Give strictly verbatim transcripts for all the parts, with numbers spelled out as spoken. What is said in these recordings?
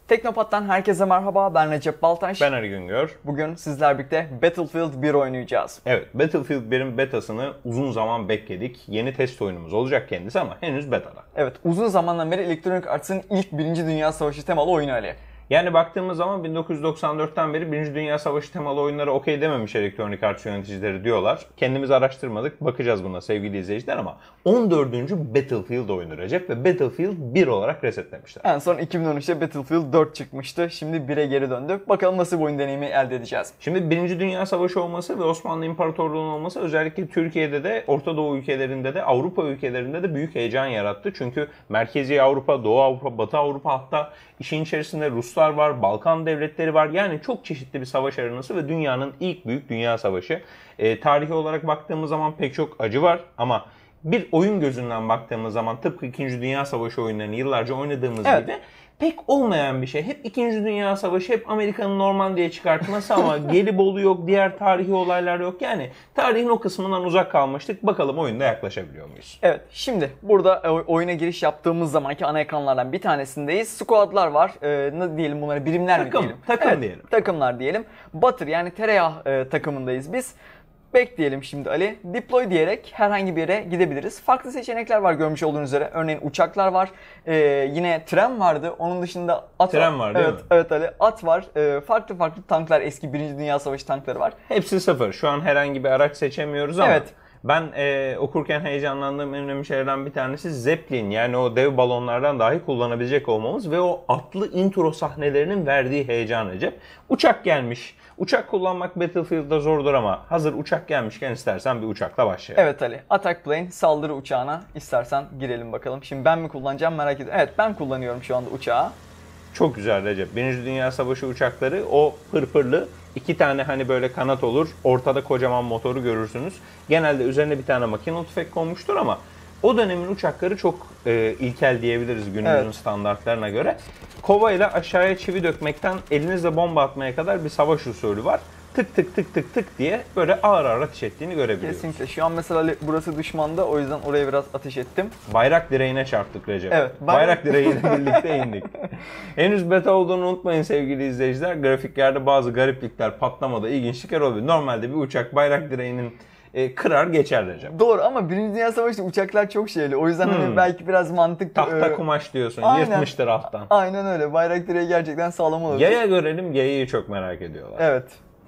Teknopat'tan herkese merhaba, ben Recep Baltaş. Ben Ali Güngör. Bugün sizler birlikte Battlefield bir oynayacağız. Evet, Battlefield birin betasını uzun zaman bekledik. Yeni test oyunumuz olacak kendisi ama henüz betada. Evet, uzun zamandan beri Electronic Arts'ın ilk Birinci Dünya Savaşı temalı oyunu Ali. Yani baktığımız zaman bin dokuz yüz doksan dörtten beri Birinci Dünya Savaşı temalı oyunlara okey dememiş Electronic Arts yöneticileri diyorlar. Kendimiz araştırmadık, bakacağız buna sevgili izleyiciler ama on dördüncü Battlefield oyunu Recep ve Battlefield bir olarak resetlemişler. En son iki bin on üçte Battlefield dört çıkmıştı. Şimdi bire geri döndü. Bakalım nasıl bir oyun deneyimi elde edeceğiz. Şimdi Birinci Dünya Savaşı olması ve Osmanlı İmparatorluğu'nun olması özellikle Türkiye'de de, Orta Doğu ülkelerinde de, Avrupa ülkelerinde de büyük heyecan yarattı. Çünkü Merkezi Avrupa, Doğu Avrupa, Batı Avrupa, hatta işin içerisinde Ruslar var, Balkan devletleri var. Yani çok çeşitli bir savaş arenası ve dünyanın ilk büyük dünya savaşı. E, tarihi olarak baktığımız zaman pek çok acı var ama bir oyun gözünden baktığımız zaman tıpkı İkinci Dünya Savaşı oyunlarını yıllarca oynadığımız evet. gibi pek olmayan bir şey. Hep İkinci Dünya Savaşı, hep Amerika'nın Normandiya çıkartması ama Gelibolu yok, diğer tarihi olaylar yok. Yani tarihin o kısmından uzak kalmıştık. Bakalım oyunda yaklaşabiliyor muyuz? Evet, şimdi burada oyuna giriş yaptığımız zamanki ana ekranlardan bir tanesindeyiz. Squad'lar var. Ee, ne diyelim bunlara? Birimler Takım, mi diyelim? takım evet, diyelim. Takımlar diyelim. Butter yani tereyağı e, takımındayız biz. Bekleyelim şimdi Ali. Deploy diyerek herhangi bir yere gidebiliriz. Farklı seçenekler var görmüş olduğunuz üzere. Örneğin uçaklar var. Ee, yine tren vardı. Onun dışında at Tren var değil evet, mi? Evet Ali. At var. Ee, farklı farklı tanklar. Eski Birinci Dünya Savaşı tankları var. Hepsi sıfır. Şu an herhangi bir araç seçemiyoruz ama evet. ben e, okurken heyecanlandığım en önemli şeylerden bir tanesi Zeppelin. Yani o dev balonlardan dahi kullanabilecek olmamız ve o atlı intro sahnelerinin verdiği heyecan Recep. Uçak gelmiş. Uçak kullanmak Battlefield'da zordur ama hazır uçak gelmişken istersen bir uçakla başlayalım. Evet Ali. Attack Plane, saldırı uçağına istersen girelim bakalım. Şimdi ben mi kullanacağım merak ediyorum. Evet, ben kullanıyorum şu anda uçağı. Çok güzel Recep. Birinci Dünya Savaşı uçakları o pırpırlı iki tane hani böyle kanat olur. Ortada kocaman motoru görürsünüz. Genelde üzerine bir tane makinalı tüfek konmuştur ama o dönemin uçakları çok e, ilkel diyebiliriz günümüzün evet. standartlarına göre. Kovayla aşağıya çivi dökmekten elinizle bomba atmaya kadar bir savaş usulü var. Tık tık tık tık tık diye böyle ağır ağır ateş ettiğini görebiliyoruz. Kesinlikle. Şu an mesela burası düşmanda, o yüzden oraya biraz ateş ettim. Bayrak direğine çarptık Recep. Evet. Bayrak, bayrak direğiyle birlikte indik. Henüz beta olduğunu unutmayın sevgili izleyiciler. Grafiklerde bazı gariplikler, patlamada ilginçlikler oluyor. Normalde bir uçak bayrak direğinin e, kırar geçer Recep. Doğru ama Birinci Dünya Savaşı'nda uçaklar çok şeyli. O yüzden hmm. hani belki biraz mantık... Tahta e... kumaş diyorsun. Aynen. Yırtmıştır alttan. Aynen öyle. Bayrak direği gerçekten sağlam olur. Yaya görelim. Yayayı çok merak ediyorlar. Evet.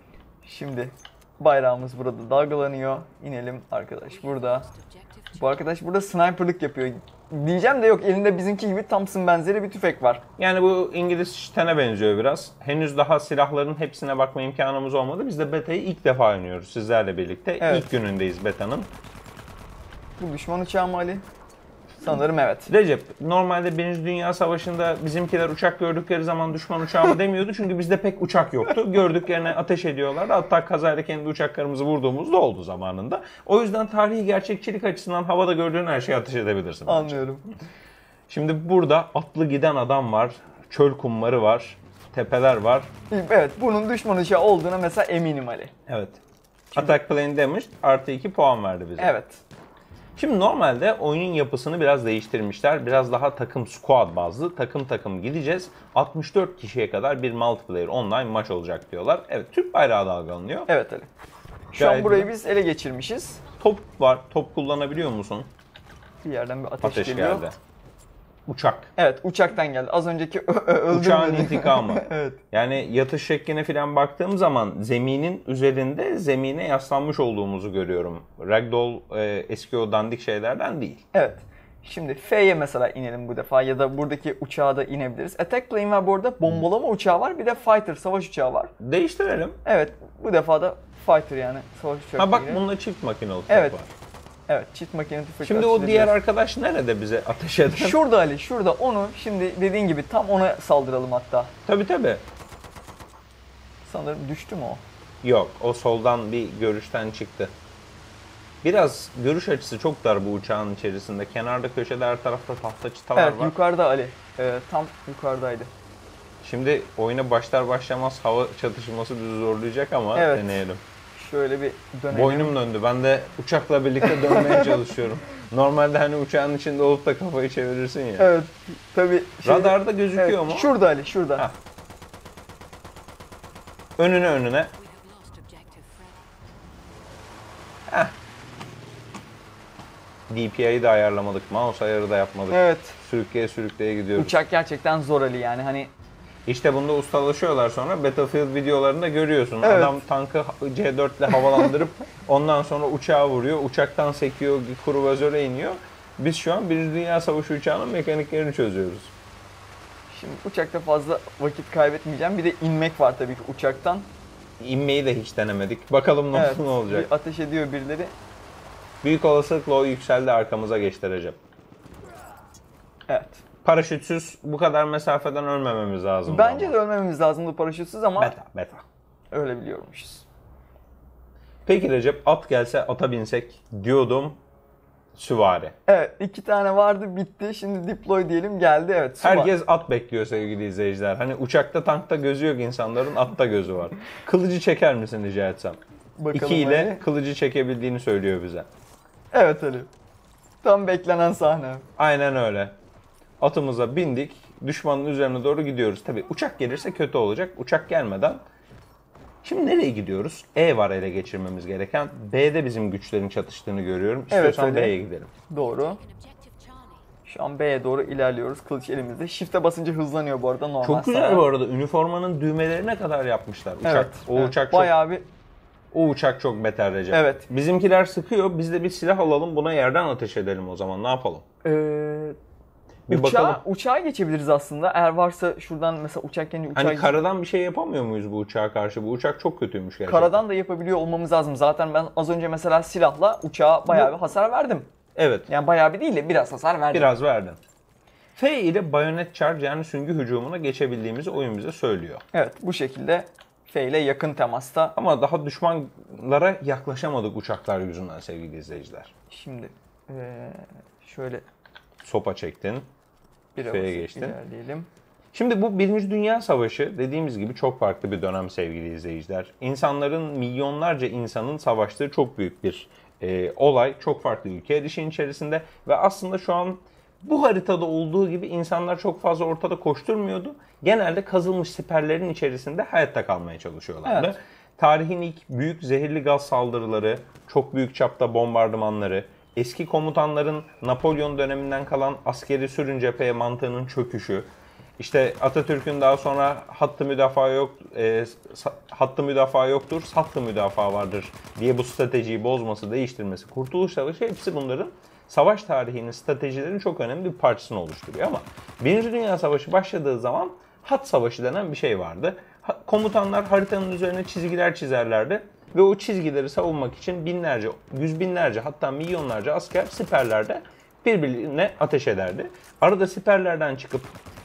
Şimdi bayrağımız burada dalgalanıyor. İnelim arkadaş burada. Bu arkadaş burada sniperlık yapıyor. Diyeceğim de yok, elinde bizimki gibi Thompson benzeri bir tüfek var. Yani bu İngiliz şitene benziyor biraz. Henüz daha silahların hepsine bakma imkanımız olmadı. Biz de beta'yı ilk defa oynuyoruz sizlerle birlikte. Evet. İlk günündeyiz beta'nın. Bu düşman uçağı mı Ali? Sanırım evet. Recep, normalde Birinci Dünya Savaşı'nda bizimkiler uçak gördükleri zaman düşman uçağı mı demiyordu. Çünkü bizde pek uçak yoktu. Gördüklerine ateş ediyorlardı. Hatta kazayla kendi uçaklarımızı vurduğumuz da oldu zamanında. O yüzden tarihi gerçekçilik açısından havada gördüğün her şeye ateş edebilirsin. Anlıyorum. Bence. Şimdi burada atlı giden adam var. Çöl kumları var. Tepeler var. Evet, bunun düşman uçağı olduğuna mesela eminim Ali. Evet. Şimdi... Attack Plane damage artı iki puan verdi bize. Evet. Şimdi normalde oyunun yapısını biraz değiştirmişler. Biraz daha takım squad bazlı, takım takım gideceğiz. altmış dört kişiye kadar bir multiplayer online maç olacak diyorlar. Evet, Türk bayrağı dalgalanıyor. Evet Ali. Şu Gayet an burayı güzel. Biz ele geçirmişiz. Top var. Top kullanabiliyor musun? Bir yerden bir ateş, ateş geliyor. geldi. Uçak. Evet, uçaktan geldi. Az önceki öldürmedi. Uçağın intikamı. Evet. Yani yatış şekline falan baktığım zaman zeminin üzerinde zemine yaslanmış olduğumuzu görüyorum. Ragdoll e, eski o dandik şeylerden değil. Evet. Şimdi F'ye mesela inelim bu defa ya da buradaki uçağa da inebiliriz. Attack Plane var bu arada. Bombalama uçağı var. Bir de Fighter, savaş uçağı var. Değiştirelim. Evet. Bu defa da Fighter yani savaş uçağı. Ha bak gibi. Bunda çift makinalı tüfek evet. var. Evet, çift makine tüfek. Şimdi o diğer arkadaş nerede bize ateş eder? Şurada Ali, şurada. Onu şimdi dediğin gibi tam ona saldıralım hatta. Tabii tabii. Sanırım düştü mü o? Yok, o soldan bir görüşten çıktı. Biraz görüş açısı çok dar bu uçağın içerisinde. Kenarda köşede her tarafta tahta çıtalar evet, var. Evet, yukarıda Ali. Ee, tam yukarıdaydı. Şimdi oyuna başlar başlamaz hava çatışması bizi zorlayacak ama evet. Deneyelim. Şöyle bir dönelim. Boynum döndü. Ben de uçakla birlikte dönmeye çalışıyorum. Normalde hani uçağın içinde olup da kafayı çevirirsin ya. Evet. Tabii. şey- Radarda gözüküyor Evet, mu? Şurada Ali, şurada. Ha. Önüne önüne. Heh. D P I'yi de ayarlamadık. Mouse ayarı da yapmadık. Evet. Sürükleye sürükleye gidiyoruz. Uçak gerçekten zor Ali yani hani. İşte bunda ustalaşıyorlar sonra. Battlefield videolarında görüyorsun. Evet. Adam tankı C dört ile havalandırıp ondan sonra uçağa vuruyor. Uçaktan sekiyor, kruvazöre iniyor. Biz şu an Birinci Dünya Savaşı uçağının mekaniklerini çözüyoruz. Şimdi uçakta fazla vakit kaybetmeyeceğim. Bir de inmek var tabii ki uçaktan. İnmeyi de hiç denemedik. Bakalım ne, Evet. ne olacak. Bir ateş ediyor birileri. Büyük olasılıkla o yükseldi, arkamıza geçti Recep. Evet. Paraşütsüz bu kadar mesafeden ölmememiz lazım. Bence ama. de ölmememiz lazımdı paraşütsüz ama Beta, beta. öyle biliyormuşuz. Peki Recep, at gelse ata binsek diyordum. Süvari. Evet, iki tane vardı, bitti. Şimdi deploy diyelim, geldi. Evet. su var. Herkes at bekliyor sevgili izleyiciler. Hani uçakta, tankta gözü yok insanların, atta gözü var. Kılıcı çeker misin rica etsem? Bakalım İki ile Ali. kılıcı çekebildiğini söylüyor bize. Evet Ali. Tam beklenen sahne. Aynen öyle. Atımıza bindik, düşmanın üzerine doğru gidiyoruz. Tabii uçak gelirse kötü olacak. Uçak gelmeden... Şimdi nereye gidiyoruz? E var ele geçirmemiz gereken. B'de bizim güçlerin çatıştığını görüyorum. İstiyorsan öyle. B'ye gidelim. Doğru. Şu an B'ye doğru ilerliyoruz. Kılıç elimizde. Shift'e basınca hızlanıyor bu arada, normal. Çok güzel sana. bu arada. Üniformanın düğmelerine kadar yapmışlar. Uçak. Evet. O evet. uçak çok Bayağı bir o uçak çok beter Recep. Evet. Bizimkiler sıkıyor. Biz de bir silah alalım. Buna yerden ateş edelim o zaman. Ne yapalım? Ee, Bir uçağa, bakalım. uçağa geçebiliriz aslında. Eğer varsa şuradan mesela uçak gelince uçağa Hani karadan bir şey yapamıyor muyuz bu uçağa karşı? Bu uçak çok kötüymüş gerçekten. Karadan da yapabiliyor olmamız lazım. Zaten ben az önce mesela silahla uçağa bayağı Bu- bir hasar verdim. Evet. Yani bayağı bir değil de biraz hasar verdim. Biraz verdin. F ile bayonet charge yani süngü hücumuna geçebildiğimizi oyun bize söylüyor. Evet, bu şekilde F ile yakın temasta. Ama daha düşmanlara yaklaşamadık uçaklar yüzünden sevgili izleyiciler. Şimdi eee, şöyle Sopa çektin. bir F'ye avazı geçtin. ilerleyelim. Şimdi bu Birinci Dünya Savaşı dediğimiz gibi çok farklı bir dönem sevgili izleyiciler. İnsanların, milyonlarca insanın savaştığı çok büyük bir e, olay. Çok farklı ülke erişin içerisinde ve aslında şu an bu haritada olduğu gibi insanlar çok fazla ortada koşturmuyordu. Genelde kazılmış siperlerin içerisinde hayatta kalmaya çalışıyorlardı. Evet. Tarihin ilk büyük zehirli gaz saldırıları, çok büyük çapta bombardımanları, eski komutanların Napolyon döneminden kalan askeri sürün cepheye mantığının çöküşü, işte Atatürk'ün daha sonra hattı müdafaa yok, e, sa- hattı müdafaa yoktur, sattı müdafaa vardır diye bu stratejiyi bozması, değiştirmesi, Kurtuluş Savaşı, hepsi bunların savaş tarihinin, stratejilerin çok önemli bir parçasını oluşturuyor. Ama Birinci Dünya Savaşı başladığı zaman hat savaşı denen bir şey vardı. Ha- Komutanlar haritanın üzerine çizgiler çizerlerdi ve o çizgileri savunmak için binlerce, yüz binlerce, hatta milyonlarca asker siperlerde birbirine ateş ederdi. Arada siperlerden çıkıp,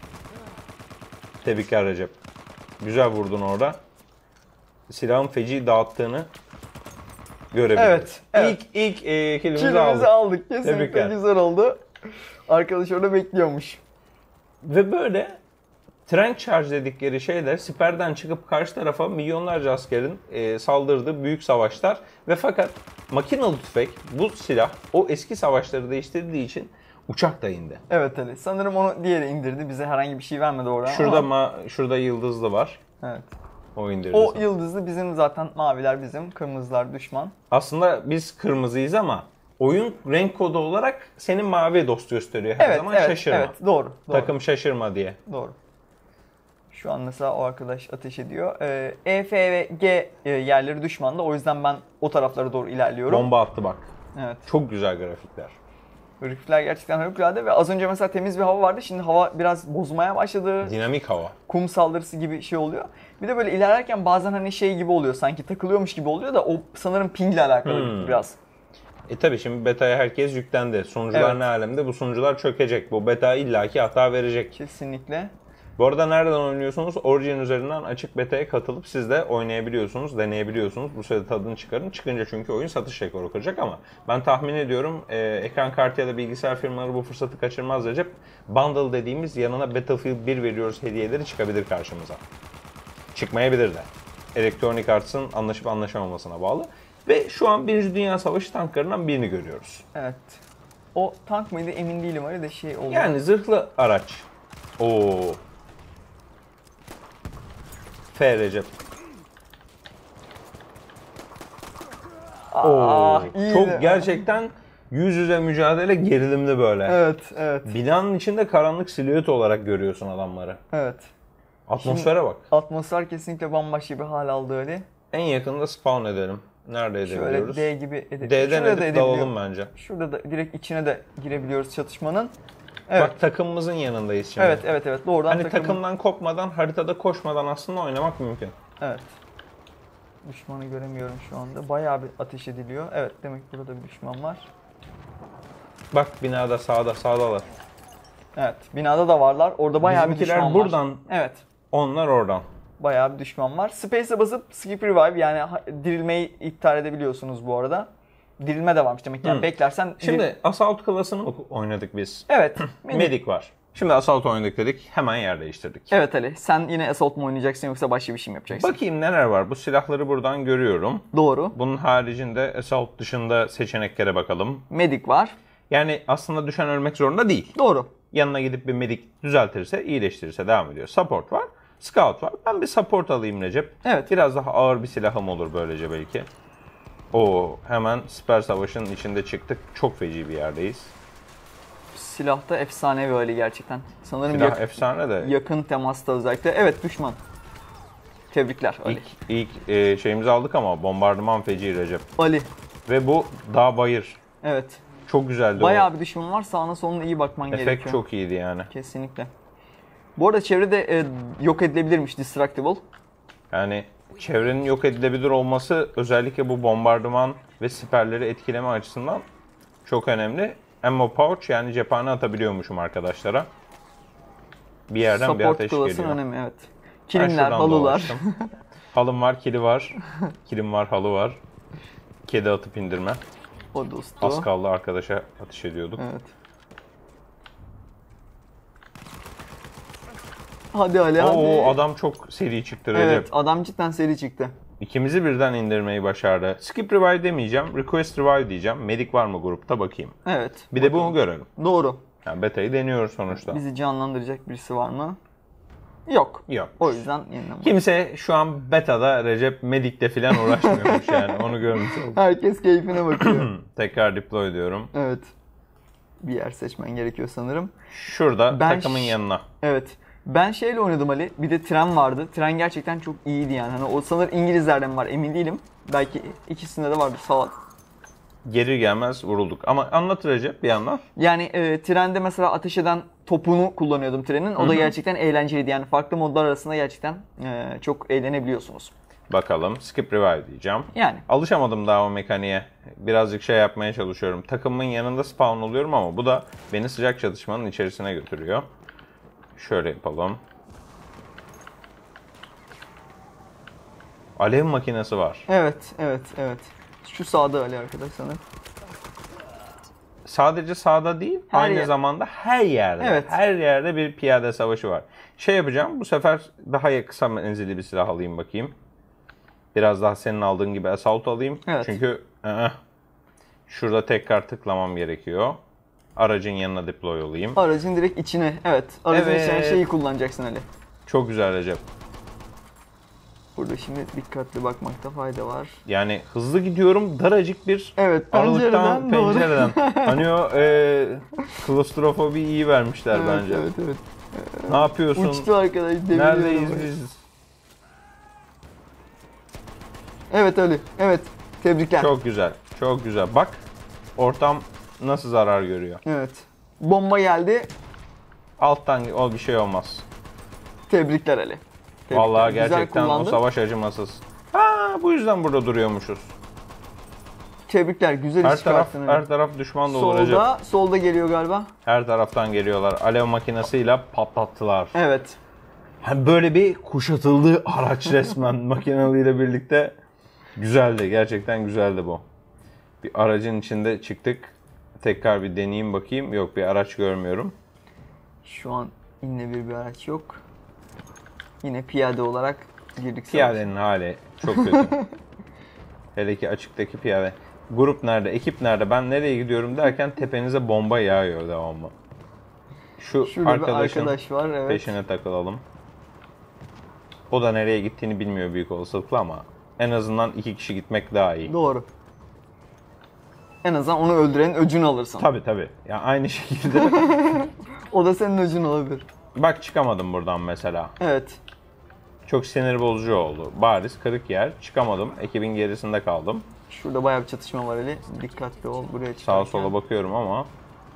tebrikler Recep, güzel vurdun orada, silahın feci dağıttığını görebiliriz. Evet, evet. İlk, ilk e, kilimizi Kilimizi aldık. aldık. Kesinlikle Tebrikler. güzel oldu. Arkadaş orada bekliyormuş. Ve böyle trench charge dedikleri şeyler siperden çıkıp karşı tarafa milyonlarca askerin e, saldırdığı büyük savaşlar ve fakat makinalı tüfek, bu silah o eski savaşları değiştirdiği için uçak da indi. Evet Ali. Sanırım onu diğeri indirdi. Bize herhangi bir şey vermedi oradan. Şurada ama- ma şurada yıldızlı var. Evet. O indirdi. O sana. yıldızlı bizim zaten, maviler bizim, kırmızılar düşman. Aslında biz kırmızıyız ama oyun renk kodu olarak senin mavi dost gösteriyor her Evet, zaman, evet, şaşırma. evet. Doğru, doğru. Takım şaşırma diye. Doğru. Şu an mesela o arkadaş ateş ediyor. Ee, E, F ve G e, yerleri düşmanda. O yüzden ben o taraflara doğru ilerliyorum. Bomba attı bak. Evet. Çok güzel grafikler. Grafikler gerçekten harikulade ve az önce mesela temiz bir hava vardı. Şimdi hava biraz bozmaya başladı. Dinamik hava. Kum saldırısı gibi şey oluyor. Bir de böyle ilerlerken bazen hani şey gibi oluyor. Sanki takılıyormuş gibi oluyor da o sanırım pingle alakalı Hmm. biraz. E tabi şimdi beta'ya herkes yüklendi. Sunucular Evet. ne alemde? Bu sunucular çökecek. Bu beta illaki hata verecek. Kesinlikle. Bu arada nereden oynuyorsunuz? Origin üzerinden açık beta'ya katılıp siz de oynayabiliyorsunuz, deneyebiliyorsunuz. Bu sürede tadını çıkarın. Çıkınca çünkü oyun satış rekoru kıracak ama ben tahmin ediyorum e, ekran kartı ya da bilgisayar firmaları bu fırsatı kaçırmaz Recep. Bundle dediğimiz yanına Battlefield bir veriyoruz hediyeleri çıkabilir karşımıza. Çıkmayabilir de. Electronic Arts'ın anlaşıp anlaşamamasına bağlı. Ve şu an Birinci Dünya Savaşı tanklarından birini görüyoruz. Evet. O tank mıydı emin değilim, öyle de şey oldu. Yani zırhlı araç. Oo. F Recep. Oo. Aa, iyiydi. Çok gerçekten yüz yüze mücadele gerilimli böyle. Evet, evet. Binanın içinde karanlık silüet olarak görüyorsun adamları. Evet. Atmosfere Şimdi, bak. Atmosfer kesinlikle bambaşka bir hal aldı öyle. En yakında spawn edelim. Nerede edebiliyoruz? Şöyle D gibi edebiliyoruz. D'den Şurada da edip edebiliyor- dalalım bence. Şurada da direkt içine de girebiliyoruz çatışmanın. Evet. Bak takımımızın yanındayız şimdi. Evet, evet, evet. Doğrudan Hani takımın- takımdan kopmadan, haritada koşmadan aslında oynamak mümkün. Evet. Düşmanı göremiyorum şu anda. Bayağı bir ateş ediliyor. Evet, demek burada bir düşman var. Bak binada sağda sağdalar. Evet, binada da varlar. Orada bayağı bir Bizimkiler düşman buradan, var. Evet. onlar oradan. Bayağı bir düşman var. Space'e basıp skip revive, yani ha- dirilmeyi iptal edebiliyorsunuz bu arada. Dirilme de varmış demek ki. Yani Hı. beklersen... Şimdi Assault klasını oynadık biz. Evet. Medic var. Şimdi Assault oynadık dedik. Hemen yer değiştirdik. Evet Ali. Sen yine Assault mu oynayacaksın yoksa başka bir şey mi yapacaksın? Bakayım neler var. Bu silahları buradan görüyorum. Doğru. Bunun haricinde Assault dışında seçeneklere bakalım. Medic var. Yani aslında düşen ölmek zorunda değil. Doğru. Yanına gidip bir medic düzeltirse, iyileştirirse devam ediyor. Support var. Scout var. Ben bir support alayım Recep. Evet. Biraz daha ağır bir silahım olur böylece belki. Oo, hemen Siper Savaşı'nın içinde çıktık. Çok feci bir yerdeyiz. Silahta efsanevi Ali gerçekten. Sanırım Silah yak- efsane de yakın temasta özellikle. Evet, düşman. Tebrikler Ali. ilk, ilk e, şeyimizi aldık ama bombardıman feci Recep. Ali. Ve bu dağ bayır. Evet. Çok güzeldi Bayağı o. bir düşman var. Sağına soluna iyi bakman Efekt gerekiyor. çok iyiydi yani. Kesinlikle. Bu arada çevrede e, yok edilebilirmiş Destructible. Yani çevrenin yok edilebilir olması özellikle bu bombardıman ve siperleri etkileme açısından çok önemli. Ammo pouch, yani cephane atabiliyormuşum arkadaşlara. Bir yerden Support bir ateş class'ın geliyor. önemi, evet. Ben Kilimler, şuradan halılar. dolaştım. Halım var, kili var. Kilim var, halı var. Kedi atıp indirme. O dostu. Az kaldı arkadaşa ateş ediyorduk. Evet. Hadi Ali, hadi. Oo, adam çok seri çıktı Recep. Evet, adam cidden seri çıktı. İkimizi birden indirmeyi başardı. Skip revive demeyeceğim. Request revive diyeceğim. Medic var mı grupta bakayım. Evet. Bir de bunu görelim. Doğru. Yani beta'yı deniyoruz sonuçta. Bizi canlandıracak birisi var mı? Yok. Yok. O yüzden yeniden. Kimse şu an beta'da Recep Medic'te falan uğraşmıyormuş yani. Onu görmüş olduk. Herkes keyfine bakıyor. Tekrar deploy diyorum. Evet. Bir yer seçmen gerekiyor sanırım. Şurada Ben takımın ş- yanına. Evet. Ben şeyle oynadım Ali. Bir de tren vardı. Tren gerçekten çok iyiydi yani. Hani o sanırım İngilizlerden var, emin değilim. Belki ikisinde de vardır. Sağ ol. Geri gelmez vurulduk. Ama anlat Recep bir yandan. Yani e, trende mesela ateş eden topunu kullanıyordum trenin. O da gerçekten eğlenceliydi. Yani farklı modlar arasında gerçekten e, çok eğlenebiliyorsunuz. Bakalım. Skip revive diyeceğim. Yani. Alışamadım daha o mekaniğe. Birazcık şey yapmaya çalışıyorum. Takımın yanında spawn oluyorum ama bu da beni sıcak çatışmanın içerisine götürüyor. Şöyle yapalım. Alev makinesi var. Evet, evet, evet. Şu sağda Ali arkadaş sanırım. Sadece sağda değil, Her aynı yer. zamanda her yerde. Evet. Her yerde bir piyade savaşı var. Şey yapacağım, bu sefer daha kısa menzilli bir silah alayım bakayım. Biraz daha senin aldığın gibi assault alayım. Evet. Çünkü ıh, şurada tekrar tıklamam gerekiyor. Aracın yanına deploy olayım. Aracın direkt içine. Evet. Aracın Evet. içine şeyi kullanacaksın Ali. Çok güzel Recep. Burada şimdi dikkatli bakmakta fayda var. Yani hızlı gidiyorum, daracık bir Evet, aralıktan, pencereden doğru. pencereden. Hani o e, klostrofobi iyi vermişler Evet, bence. evet, evet. Ne yapıyorsun? Uçtu arkadaş. deviriyor Neredeyiz arabayı. biz? Evet Ali. Evet. Tebrikler. Çok güzel, çok güzel. Bak, ortam nasıl zarar görüyor. Evet. Bomba geldi. Alttan o bir şey olmaz. Tebrikler Ali. Tebrikler. Vallahi Güzel gerçekten o kullandın. savaş acımasız. Ha, bu yüzden burada duruyormuşuz. Tebrikler. Güzel Her iş taraf, çıkarttın Ali. her taraf düşman dolu Recep. Solda, solda geliyor galiba. Her taraftan geliyorlar. Alev makinesiyle patlattılar. Evet. Hem böyle bir kuşatıldı araç resmen makineliyle birlikte. Güzeldi, gerçekten güzeldi bu. Bir aracın içinde çıktık. Tekrar bir deneyeyim bakayım. Yok, bir araç görmüyorum. Şu an yine bir, bir araç yok. Yine piyade olarak girdik. Piyadenin hali çok kötü. Hele ki açıktaki piyade. Grup nerede, ekip nerede, ben nereye gidiyorum derken tepenize bomba yağıyor devamlı. Şu Şurada arkadaşın bir arkadaş var, evet. peşine takılalım. O da nereye gittiğini bilmiyor büyük olasılıkla ama en azından iki kişi gitmek daha iyi. Doğru. En azından onu öldürenin öcünü alırsın. Tabii tabii. Ya aynı şekilde. O da senin öcün olabilir. Bak çıkamadım buradan mesela. Evet. Çok sinir bozucu oldu. Bariz kırık yer. Çıkamadım. Ekibin gerisinde kaldım. Şurada bayağı bir çatışma var Ali. Dikkatli ol buraya çıkarken. Sağa sola bakıyorum ama.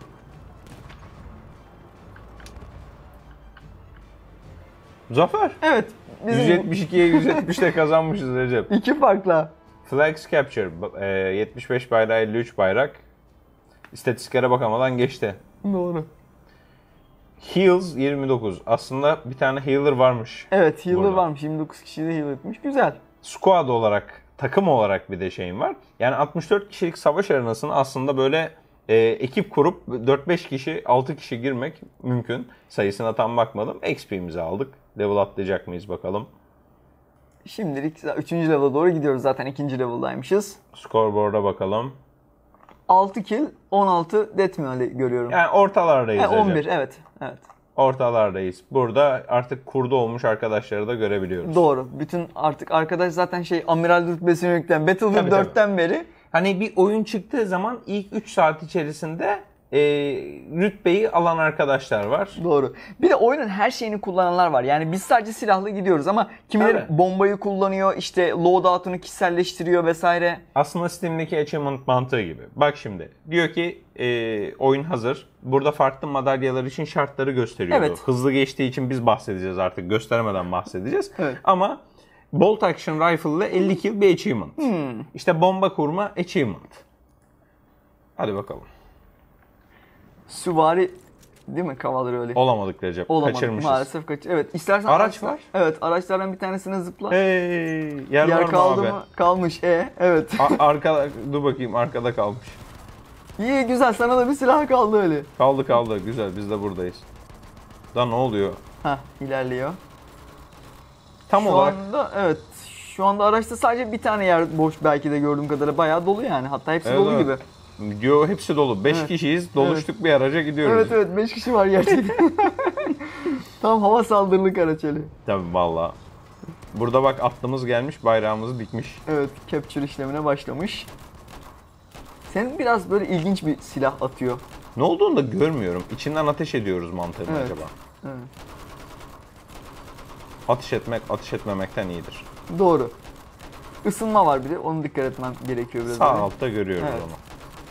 Zafer. Evet. Bizim yüz yetmiş ikiye yüz yetmişte kazanmışız Recep. iki farkla. Flags Capture. e, yetmiş beş bayrağı elli üç bayrak. İstatistiklere bakamadan geçti. Doğru. Heals yirmi dokuz. Aslında bir tane healer varmış. Evet, healer burada. varmış. yirmi dokuz kişi de heal etmiş. Güzel. Squad olarak, takım olarak bir de şeyim var. Yani altmış dört kişilik savaş arenasını aslında böyle e, ekip kurup dört beş kişi, altı kişi girmek mümkün. Sayısına tam bakmadım. X P'mizi aldık. Level atlayacak mıyız bakalım. Şimdilik üçüncü level'a doğru gidiyoruz. Zaten ikinci level'daymışız. Scoreboard'a bakalım. altı kill, on altı death mi Ali görüyorum. Yani ortalardayız. E, Recep. on bir, evet. Evet. Ortalardayız. Burada artık kurdu olmuş arkadaşları da görebiliyoruz. Doğru. Bütün artık arkadaş zaten şey amiral rütbesini yükleyen Battlefield Tabii, dörtten beri. Hani bir oyun çıktığı zaman ilk üç saat içerisinde e, rütbeyi alan arkadaşlar var. Doğru. Bir de oyunun her şeyini kullananlar var. Yani biz sadece silahlı gidiyoruz ama kimileri Tabii. bombayı kullanıyor, işte loadout'unu kişiselleştiriyor vesaire. Aslında Steam'deki achievement mantığı gibi. Bak şimdi diyor ki e, oyun hazır. Burada farklı madalyalar için şartları gösteriyordu. Evet. Hızlı geçtiği için biz bahsedeceğiz artık. Göstermeden bahsedeceğiz. Evet. Ama Bolt Action Rifle ile elli kill bir achievement. Hmm. İşte bomba kurma achievement. Hadi bakalım. Süvari değil mi? Kavalları öyle. Olamadık Recep. Olamadık Kaçırmışız. maalesef kaç. Evet, istersen Araç araçlar- var. Evet, araçlardan bir tanesine zıpla. Hey, yer, Yer var mı kaldı abi? mı? Kalmış. E, evet. A- arkada, dur bakayım arkada kalmış. İyi, güzel, sana da bir silah kaldı öyle. Kaldı kaldı güzel biz de buradayız. Da ne oluyor? Hah, ilerliyor. Tam Şu olarak anda evet. Şu anda araçta sadece bir tane yer boş, belki de gördüğüm kadarıyla bayağı dolu yani. Hatta hepsi Evet, dolu evet. gibi. Yo hepsi dolu. beş Evet. kişiyiz. Doluştuk bir araca gidiyoruz. Evet evet, beş kişi var gerçekten. Tam hava saldırılık araç Ali. Tabii valla. Burada bak atlımız gelmiş, bayrağımızı dikmiş. Evet, capture işlemine başlamış. Senin biraz böyle ilginç bir silah atıyor. Ne olduğunu da görmüyorum. İçinden ateş ediyoruz mantığı mı Evet. acaba? Evet. Ateş etmek, ateş etmemekten iyidir. Doğru. Isınma var bir de, onu dikkat etmem gerekiyor biraz. Sağ öyle. altta görüyoruz Evet. onu.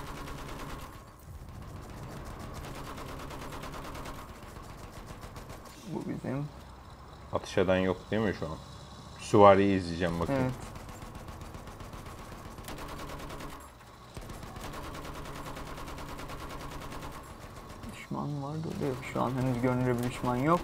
Bu bizim. Ateş eden yok değil mi şu an? Süvariyi izleyeceğim bakayım. Evet. Düşman var da yok. Şu an henüz görünür bir düşman yok.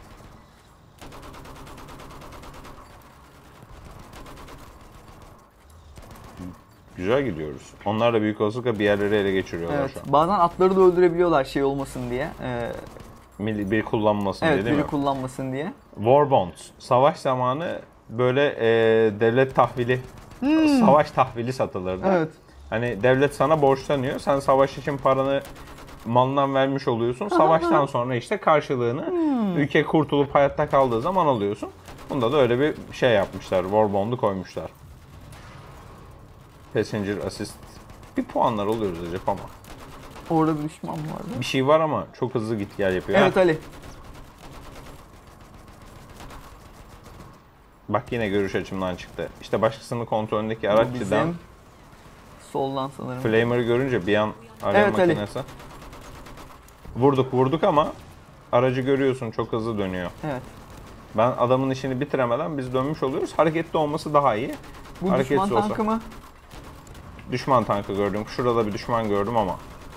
Güzel gidiyoruz. Onlar da büyük olasılıkla bir yerleri ele geçiriyorlar Evet. şu an. Bazen atları da öldürebiliyorlar şey olmasın diye. Ee, Milli bir kullanmasın evet, diye değil biri mi? kullanmasın diye. War bonds. Savaş zamanı böyle e, devlet tahvili, savaş tahvili satılırdı. Evet. Hani devlet sana borçlanıyor. Sen savaş için paranı malından vermiş oluyorsun. Savaştan sonra işte karşılığını ülke kurtulup hayatta kaldığı zaman alıyorsun. Bunda da öyle bir şey yapmışlar. War bond'u koymuşlar. Passenger assist. Bir puanlar oluyoruz Recep ama. Orada bir düşman vardı. Bir şey var ama çok hızlı git gel yapıyor. Evet Ha, Ali. bak yine görüş açımdan çıktı. İşte başkasının kontrolündeki Bu araç bizim. cidden Soldan sanırım. Flamer'ı görünce bir an alev Evet, Ali. makinesi. Vurduk vurduk ama aracı görüyorsun çok hızlı dönüyor. Evet. Ben adamın işini bitiremeden biz dönmüş oluyoruz. Hareketli olması daha iyi. Bu Hareketsiz düşman olsa. tankı mı? Düşman tankı gördüm. Şurada bir düşman gördüm ama.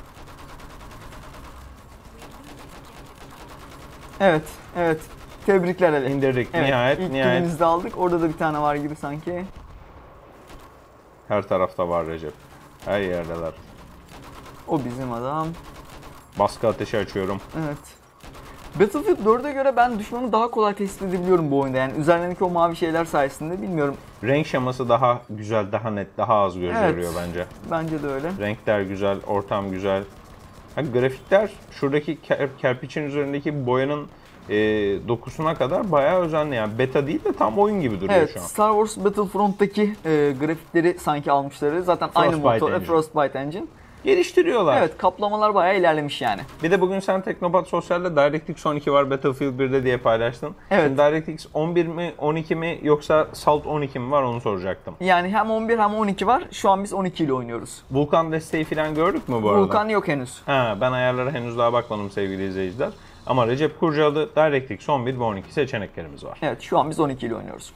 Evet. Evet. Tebrikler Ali. İndirdik. Evet, Nihayet ilk nihayet. kilimizi de aldık. Orada da bir tane var gibi sanki. Her tarafta var Recep. Her yerdeler. O bizim adam. Baskı ateşi açıyorum. Evet. Battlefield dörde göre ben düşmanı daha kolay tespit edebiliyorum bu oyunda. Yani üzerlerindeki o mavi şeyler sayesinde bilmiyorum. Renk şeması daha güzel, daha net, daha az göz Evet. yoruyor bence. Bence de öyle. Renkler güzel, ortam güzel. Ha, grafikler şuradaki ker, kerpiçin üzerindeki boyanın e, dokusuna kadar bayağı özenli. Yani beta değil de tam oyun gibi duruyor Evet, şu an. Star Wars Battlefront'taki e, grafikleri sanki almışları. Zaten aynı Frostbite motor, Engine. Frostbite Engine. Geliştiriyorlar. Evet, kaplamalar bayağı ilerlemiş yani. Bir de bugün sen Teknopat Sosyal'de DirectX on iki var Battlefield birde diye paylaştın. Evet. Şimdi DirectX on bir mi, on iki mi yoksa Salt on iki mi var onu soracaktım. Yani hem on bir hem on iki var. Şu an biz on iki ile oynuyoruz. Vulkan desteği falan gördük mü bu arada? Vulkan yok henüz. Ha, ben ayarlara henüz daha bakmadım sevgili izleyiciler. Ama Recep Kurcalı DirectX on bir ve on iki seçeneklerimiz var. Evet, şu an biz on iki ile oynuyoruz.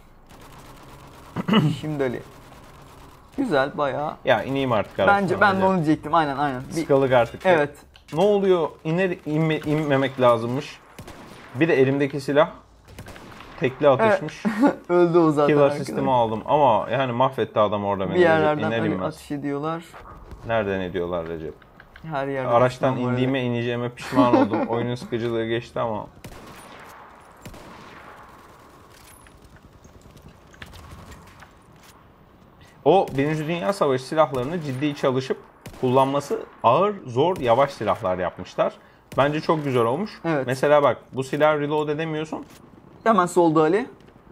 Şimdi Ali. Güzel bayağı. Ya ineyim artık araçtan. Bence ben de Recep. onu diyecektim. Aynen aynen. Bir- Sıkılık artık. Evet. Ne oluyor? İner inme, inmemek lazımmış. Bir de elimdeki silah tekli atışmış. Öldü o zaten. Kill arkadaş. asistimi aldım ama yani mahvetti adam orada beni. Bir yerlerden Recep, iner hani inmez. ateş ediyorlar. Nereden ediyorlar Recep? Her yerde. Araçtan düşman var indiğime ineceğime pişman oldum. Oyunun sıkıcılığı geçti ama. O Birinci Dünya Savaşı silahlarını ciddi çalışıp kullanması ağır, zor, yavaş silahlar yapmışlar. Bence çok güzel olmuş. Evet. Mesela bak bu silahı reload edemiyorsun. Hemen solda Ali.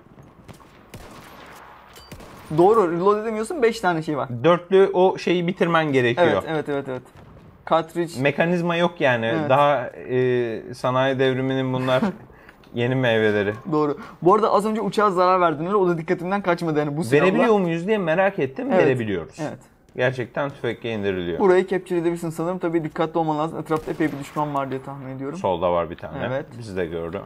Doğru, reload edemiyorsun. beş tane şey var. Dörtlü o şeyi bitirmen gerekiyor. Evet, evet, evet, evet. Cartridge. Mekanizma yok yani. Evet. Daha e, sanayi devriminin bunlar yeni meyveleri. Doğru. Bu arada az önce uçağa zarar verdin öyle. O da dikkatimden kaçmadı yani bu silahla. Verebiliyor muyuz diye merak ettim. Evet. Verebiliyoruz. Evet. Gerçekten tüfekle indiriliyor. Burayı capture edebilirsin sanırım. Tabii dikkatli olman lazım. Etrafta epey bir düşman var diye tahmin ediyorum. Solda var bir tane. Evet. Bizi de gördü.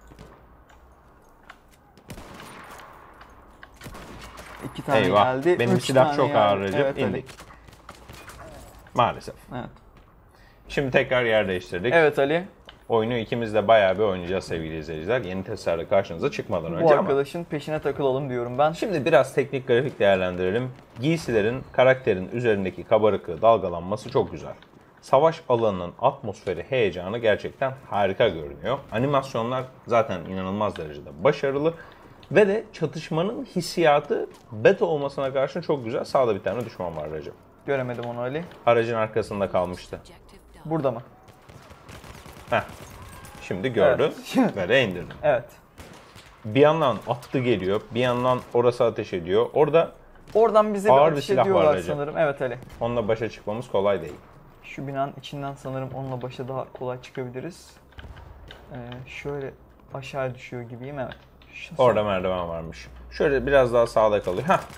İki tane Eyvah. geldi. Benim Üç silah tane çok geldi. ağır Recep. Evet, Ali. İndik. Maalesef. Evet. Şimdi tekrar yer değiştirdik. Evet Ali. Oyunu ikimiz de bayağı bir oynayacağız sevgili izleyiciler. Yeni testlerle karşınıza çıkmadan önce Bu ama. arkadaşın peşine takılalım diyorum ben. Şimdi biraz teknik grafik değerlendirelim. Giysilerin, karakterin üzerindeki kabarıklığı, dalgalanması çok güzel. Savaş alanının atmosferi, heyecanı gerçekten harika görünüyor. Animasyonlar zaten inanılmaz derecede başarılı. Ve de çatışmanın hissiyatı beta olmasına karşın çok güzel. Sağda bir tane düşman var Recep. Göremedim onu Ali. Aracın arkasında kalmıştı. Burada mı? Heh. Şimdi gördü Evet. ve de indirdi. Evet. Bir yandan attı geliyor, bir yandan orası ateş ediyor. Orada Oradan bize bir Ağır bir ateş silah var ediyorlar Recep. sanırım. Evet Ali. onunla başa çıkmamız kolay değil. Şu binanın içinden sanırım onunla başa daha kolay çıkabiliriz. Ee, şöyle aşağı düşüyor gibiyim, evet. Şu Orada merdiven varmış. Şöyle biraz daha sağda kalıyor. Heh.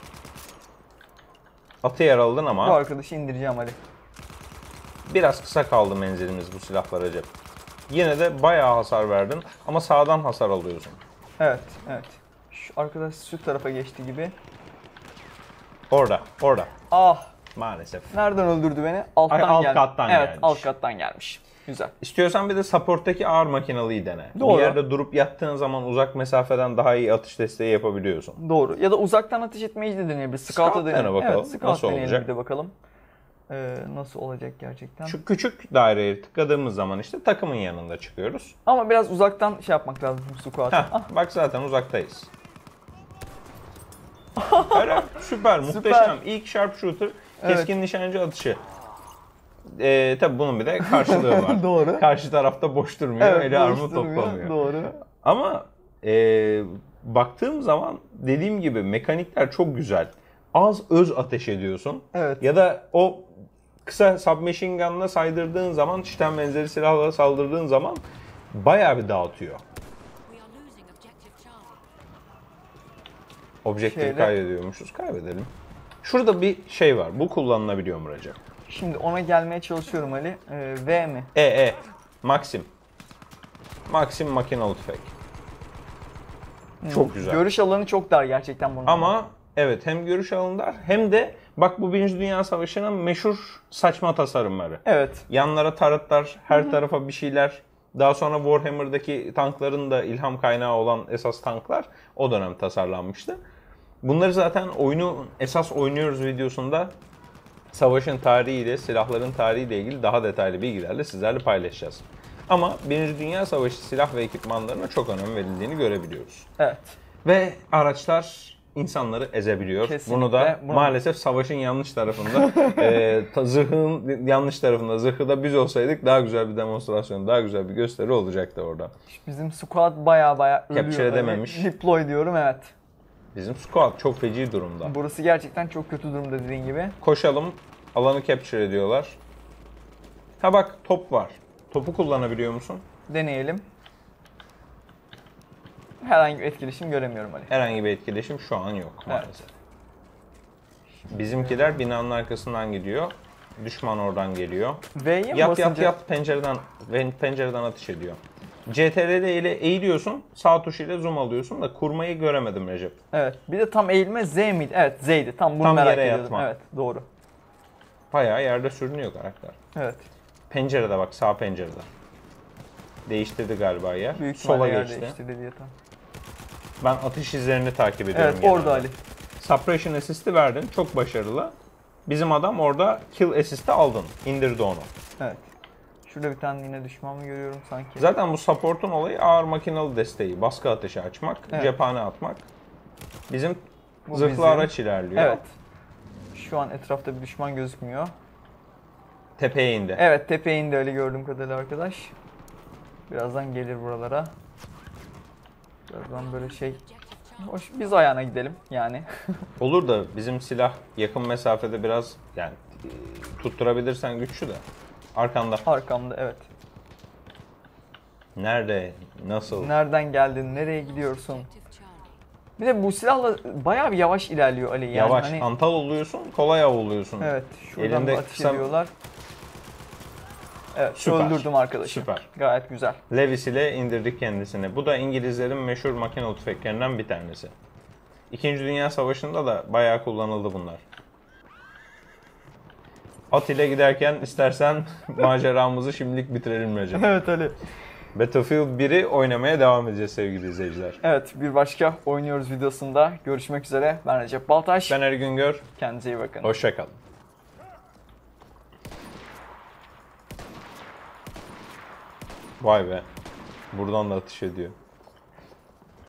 Atı yaraladın Bu ama arkadaşı indireceğim Ali. biraz kısa kaldı menzilimiz bu silahlar Recep. Yine de bayağı hasar verdin ama sağdan hasar alıyorsun. Evet, evet. Şu arkadaş şu tarafa geçti gibi. Orada, orada. Ah! Maalesef. Nereden öldürdü beni? Alttan Ay, alt gelmiş. kattan evet, gelmiş. alt kattan gelmiş. Güzel. İstiyorsan bir de supporttaki ağır makinalıyı dene. Doğru. Bir yerde durup yattığın zaman uzak mesafeden daha iyi atış desteği yapabiliyorsun. Doğru. Ya da uzaktan ateş etmeyi de deneyebiliriz. Scout'a Scout deneyelim. dene bakalım. Evet, Scout Nasıl deneyelim olacak? bir de bakalım. Ee, nasıl olacak gerçekten. Şu küçük daireye tıkladığımız zaman işte takımın yanında çıkıyoruz. Ama biraz uzaktan şey yapmak lazım Scout'a. Heh, bak zaten uzaktayız. Evet, süper, muhteşem. Süper. İlk sharpshooter, Evet. keskin nişancı atışı. Ee, tabii bunun bir de karşılığı var. Doğru. Karşı tarafta boş durmuyor, Evet, eli boş armut durmuyor. toplamıyor. Doğru. Ama e, baktığım zaman dediğim gibi mekanikler çok güzel. Az öz ateş ediyorsun. Evet. Ya da o kısa submachine gun'la saydırdığın zaman, çiten benzeri silahla saldırdığın zaman bayağı bir dağıtıyor. Objektifi Şeyde- kaybediyormuşuz. Kaybedelim. Şurada bir şey var. Bu kullanılabiliyor mu Recep? Şimdi ona gelmeye çalışıyorum Ali. Ee, V mi? E E. Maxim. Maxim makinalı tüfek. Çok güzel. Görüş alanı çok dar gerçekten bunun. Ama evet hem görüş alanı dar hem de bak bu Birinci Dünya Savaşı'nın meşhur saçma tasarımları. Evet. Yanlara tarıtlar, her tarafa bir şeyler. Daha sonra Warhammer'daki tankların da ilham kaynağı olan esas tanklar o dönem tasarlanmıştı. Bunları zaten oyunu esas oynuyoruz videosunda savaşın tarihiyle, silahların tarihiyle ilgili daha detaylı bilgilerle sizlerle paylaşacağız. Ama Birinci Dünya Savaşı silah ve ekipmanlarına çok önem verildiğini görebiliyoruz. Evet. Ve araçlar insanları ezebiliyor. Kesinlikle. Bunu da Bunu- maalesef savaşın yanlış tarafında, e, ta- zırhın yanlış tarafında, zırhı da biz olsaydık daha güzel bir demonstrasyon, daha güzel bir gösteri olacaktı orada. Bizim squad baya baya ölüyor. Capture Hani edememiş. Deploy diyorum, evet. Bizim squad çok feci durumda. Burası gerçekten çok kötü durumda dediğin gibi. Koşalım, alanı capture ediyorlar. Ha bak, top var. Topu kullanabiliyor musun? Deneyelim. Herhangi bir etkileşim göremiyorum Ali. Herhangi bir etkileşim şu an yok maalesef. Bizimkiler binanın arkasından gidiyor. Düşman oradan geliyor. V'ye mi Yat basınca? yat yat pencereden ve pencereden ateş ediyor. C T R L ile eğiliyorsun, sağ tuşuyla zoom alıyorsun da kurmayı göremedim Recep. Evet. Bir de tam eğilme Z miydi? Evet, Z'ydi. Tam bunu Tam merak yere ediyordum. yatma. Evet, doğru. Bayağı yerde sürünüyor karakter. Evet. Pencerede bak, sağ pencerede. Değiştirdi galiba yer. Büyük ihtimalle Sola yer geçti. değiştirdi diye tam. Ben atış izlerini takip ediyorum. Evet, genelde. orada Ali. Suppression assist'i verdin. Çok başarılı. Bizim adam orada kill assist'i aldın. İndirdi onu. Evet. Şurada bir tane yine düşman mı görüyorum sanki? Zaten bu support'un olayı ağır makinalı desteği. Baskı ateşi açmak, Evet. cephane atmak. Bizim Bu zırhlı bizim. araç ilerliyor. Evet. Şu an etrafta bir düşman gözükmüyor. Tepeye indi. Evet, tepeye indi öyle gördüğüm kadarıyla arkadaş. Birazdan gelir buralara. Birazdan böyle şey... Hoş, biz ayağına gidelim yani. Olur da bizim silah yakın mesafede biraz yani e, tutturabilirsen güçlü de. Arkanda. Arkamda, evet. Nerede? Nasıl? Nereden geldin? Nereye gidiyorsun? Bir de bu silahla bayağı bir yavaş ilerliyor Ali. Yani Yavaş. hani- Antal oluyorsun, kolay av oluyorsun. Evet, şuradan Elinde da ateş kısa- ediyorlar. Evet, Süper. öldürdüm arkadaşı. Süper. Gayet güzel. Levis ile indirdik kendisini. Bu da İngilizlerin meşhur makinalı tüfeklerinden bir tanesi. İkinci Dünya Savaşı'nda da bayağı kullanıldı bunlar. At ile giderken istersen maceramızı şimdilik bitirelim Recep. Evet Ali. Battlefield biri oynamaya devam edeceğiz sevgili izleyiciler. Evet, bir başka oynuyoruz videosunda görüşmek üzere. Ben Recep Baltaş. Ben Ergün Gör. Kendinize iyi bakın. Hoşça kalın. Vay be. Buradan da atış ediyor.